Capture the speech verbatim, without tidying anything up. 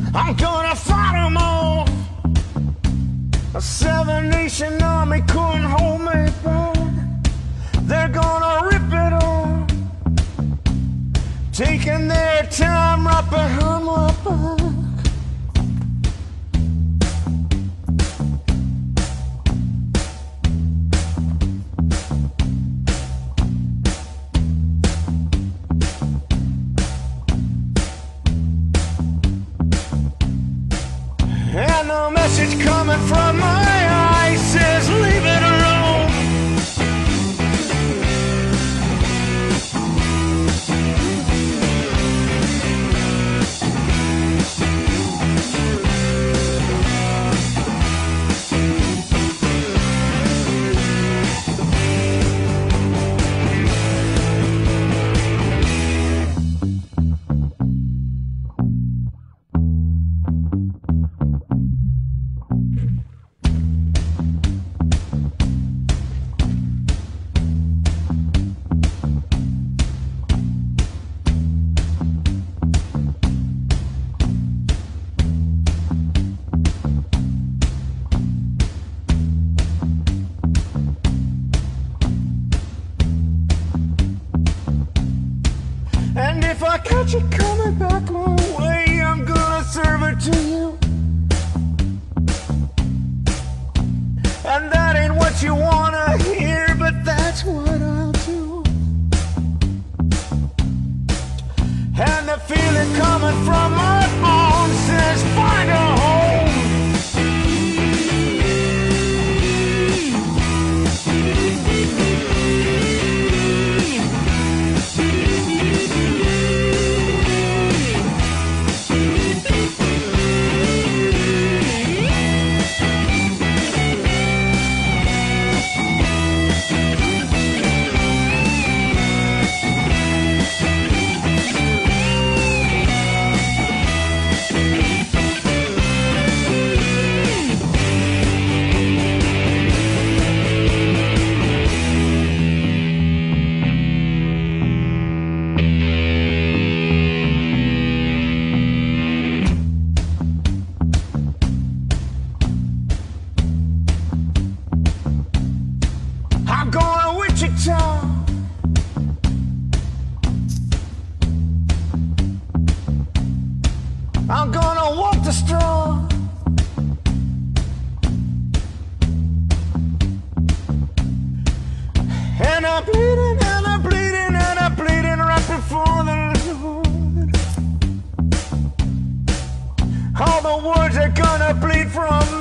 I'm gonna fight them all. A seven nation army couldn't hold me back. They're gonna rip it off, taking their time right behind my back. And the message coming from my eyes says, leave it alone. And if I catch it coming back my way, I'm gonna serve it to you. And that ain't what you wanna hear, but that's what I'll do. And the feeling coming from my bones says, find a home. I'm going to Wichita. I'm gonna walk the straw. And I'm bleeding, and I'm bleeding, and I'm bleeding right before the Lord. All the words are gonna bleed from me.